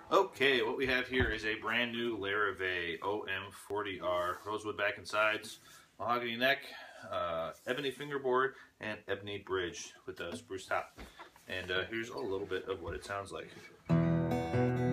Okay, what we have here is a brand new Larrivee OM-40R, rosewood back and sides, mahogany neck, ebony fingerboard, and ebony bridge with a spruce top. And here's a little bit of what it sounds like.